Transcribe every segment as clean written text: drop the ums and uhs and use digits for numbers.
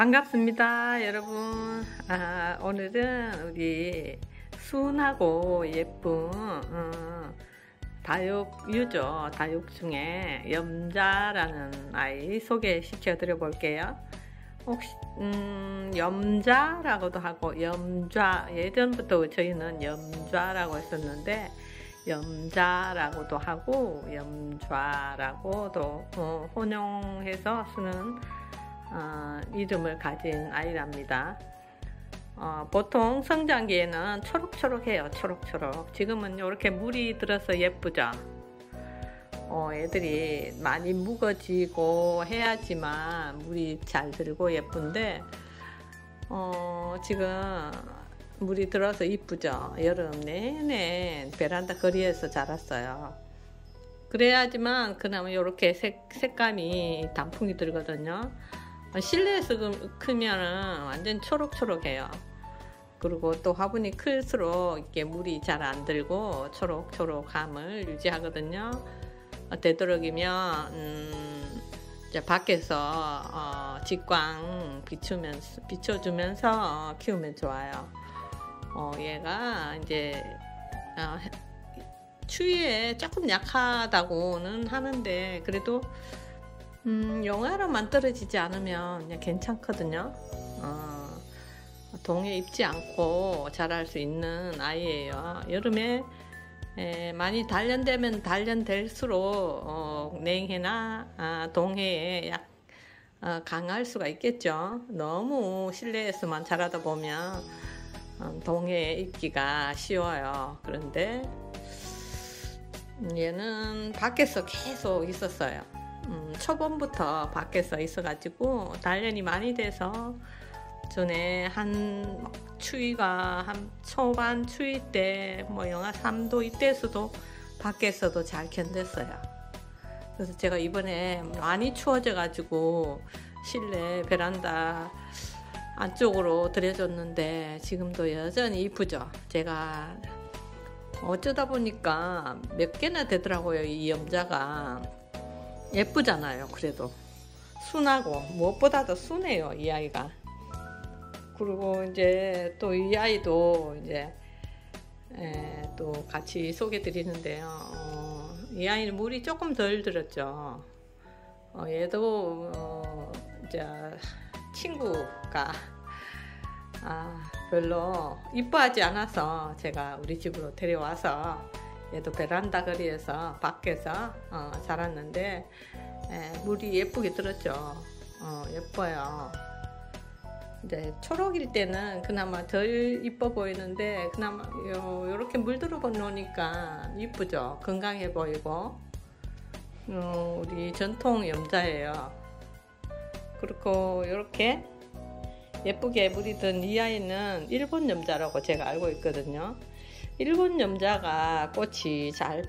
반갑습니다, 여러분. 오늘은 우리 순하고 예쁜 다육유죠. 다육 중에 염자라는 아이 소개시켜 드려 볼게요. 혹시 염자라고도 하고 염좌, 예전부터 저희는 염좌라고 했었는데 염자라고도 하고 염좌라고도 혼용해서 쓰는 이름을 가진 아이랍니다. 보통 성장기에는 초록초록해요. 초록초록. 지금은 이렇게 물이 들어서 예쁘죠. 애들이 많이 묵어지고 해야지만 물이 잘 들고 예쁜데 지금 물이 들어서 이쁘죠. 여름 내내 베란다 거리에서 자랐어요. 그래야지만 그나마 이렇게 색감이 단풍이 들거든요. 실내에서 크면은 완전 초록초록해요. 그리고 또 화분이 클수록 이렇게 물이 잘 안 들고 초록초록함을 유지하거든요. 되도록이면 이제 밖에서 직광 비춰주면서 키우면 좋아요. 얘가 이제 추위에 조금 약하다고는 하는데 그래도 영하로만 떨어지지 않으면 그냥 괜찮거든요. 동해 입지 않고 자랄 수 있는 아이예요. 여름에 많이 단련되면 단련될수록 냉해나 동해에 강할 수가 있겠죠. 너무 실내에서만 자라다 보면 동해에 있기가 쉬워요. 그런데 얘는 밖에서 계속 있었어요. 초봄부터 밖에서 있어가지고 단련이 많이 돼서 전에 추위가 한 초반 추위 때 영하 3도 이때에서도 밖에서도 잘 견뎠어요. 그래서 제가 이번에 많이 추워져 가지고 실내 베란다 안쪽으로 들여줬는데 지금도 여전히 이쁘죠. 제가 어쩌다 보니까 몇 개나 되더라고요. 이 염자가 예쁘잖아요. 그래도 순하고 무엇보다도 순해요, 이 아이가. 그리고 이제 또 이 아이도 이제 또 같이 소개 드리는데요. 이 아이는 물이 조금 덜 들었죠. 얘도 이제 친구가 별로 이뻐하지 않아서 제가 우리 집으로 데려와서 얘도 베란다 거리에서 밖에서 자랐는데 물이 예쁘게 들었죠. 예뻐요. 이제 초록일 때는 그나마 덜 이뻐 보이는데 그나마 요렇게 물 들어 놓으니까 이쁘죠. 건강해 보이고 우리 전통 염자예요. 그리고 이렇게 예쁘게 물이 든 이 아이는 일본 염자라고 제가 알고 있거든요. 일본 염자가 꽃이 잘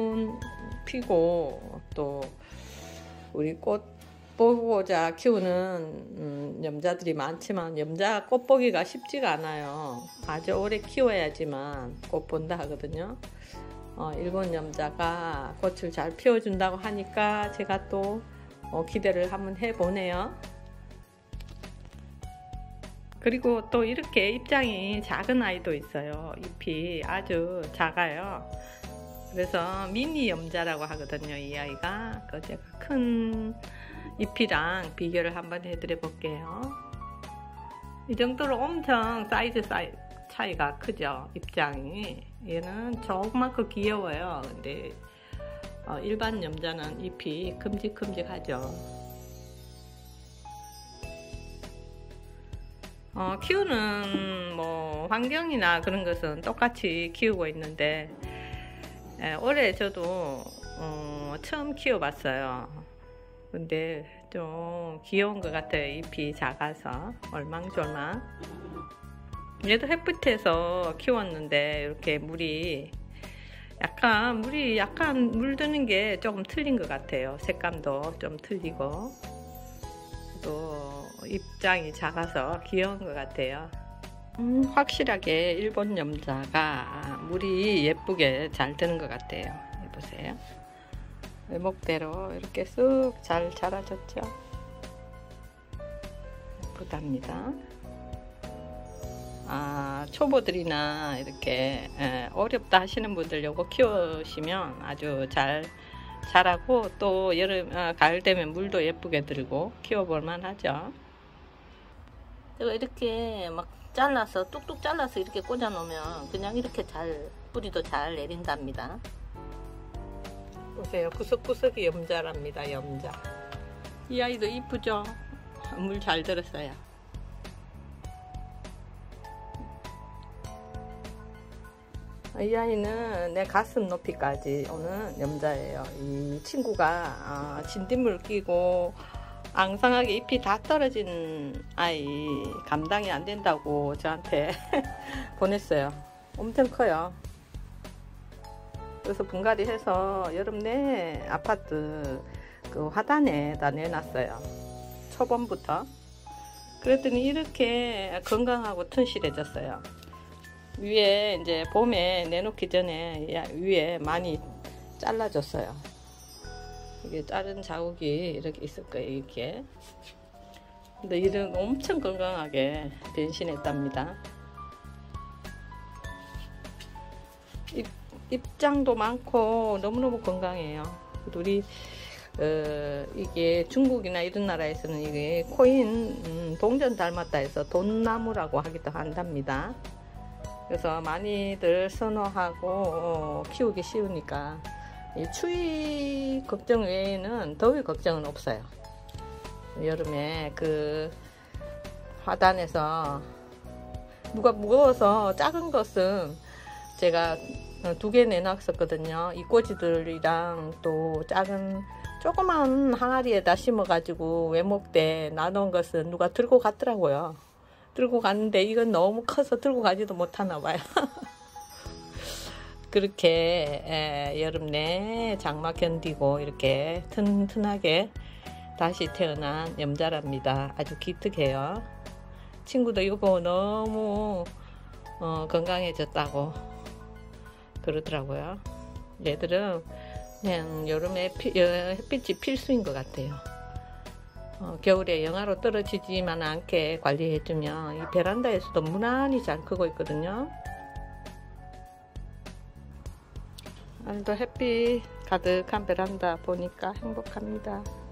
피고 또 우리 꽃 보고자 키우는 염자들이 많지만 염자 꽃 보기가 쉽지가 않아요. 아주 오래 키워야지만 꽃 본다 하거든요. 일본 염자가 꽃을 잘 피워준다고 하니까 제가 또 기대를 한번 해보네요. 그리고 또 이렇게 입장이 작은 아이도 있어요. 잎이 아주 작아요. 그래서 미니 염자라고 하거든요. 이 아이가 제가 큰 잎이랑 비교를 한번 해드려 볼게요. 이 정도로 엄청 사이즈 차이가 크죠. 입장이. 얘는 조그맣고 귀여워요. 근데 일반 염자는 잎이 큼직큼직하죠. 키우는 환경이나 그런 것은 똑같이 키우고 있는데 올해 저도 처음 키워봤어요. 근데 좀 귀여운 것 같아요. 잎이 작아서 얼망졸망. 얘도 햇빛에서 키웠는데 이렇게 물이 약간 물드는 게 조금 틀린 것 같아요. 색감도 좀 틀리고 또 입장이 작아서 귀여운 것 같아요. 확실하게 일본 염자가 물이 예쁘게 잘 드는 것 같아요. 보세요. 외목대로 이렇게 쑥 잘 자라졌죠. 예쁘답니다. 초보들이나 이렇게 어렵다 하시는 분들 요거 키우시면 아주 자라고 또 가을 되면 물도 예쁘게 들고 키워볼만 하죠. 이렇게 막 잘라서 뚝뚝 잘라서 이렇게 꽂아 놓으면 그냥 이렇게 뿌리도 잘 내린답니다. 보세요, 구석구석이 염자랍니다. 염자. 이 아이도 이쁘죠? 물 잘 들었어요. 이 아이는 내 가슴 높이까지 오는 염자예요. 이 친구가 진딧물 끼고 앙상하게 잎이 다 떨어진 아이 감당이 안 된다고 저한테 보냈어요. 엄청 커요. 그래서 분갈이 해서 여름 내 아파트 그 화단에다 내놨어요. 초봄부터. 그랬더니 이렇게 건강하고 튼실해졌어요. 위에 이제 봄에 내놓기 전에 위에 많이 잘라줬어요. 이게 자른 자국이 이렇게 있을 거예요. 이렇게. 근데 이런 엄청 건강하게 변신했답니다. 입장도 많고 너무너무 건강해요. 우리 이게 중국이나 이런 나라에서는 이게 코인 동전 닮았다 해서 돈나무라고 하기도 한답니다. 그래서 많이들 선호하고 키우기 쉬우니까 이 추위 걱정 외에는 더위 걱정은 없어요. 여름에 그 화단에서 누가 무거워서 작은 것은 제가 2개 내놨었거든요. 이 꼬지들이랑 또 작은 조그만 항아리에다 심어 가지고 외목대 놔놓은 것은 누가 들고 갔더라고요. 들고 갔는데 이건 너무 커서 들고 가지도 못하나 봐요. 그렇게 여름 내 장마 견디고 이렇게 튼튼하게 다시 태어난 염자랍니다. 아주 기특해요. 친구도 이거 보고 너무 건강해졌다고 그러더라고요. 얘들은 그냥 여름에 햇빛이 필수인 것 같아요. 겨울에 영하로 떨어지지만 않게 관리해주면 이 베란다에서도 무난히 잘 크고 있거든요. 오늘도 햇빛 가득한 베란다 보니까 행복합니다.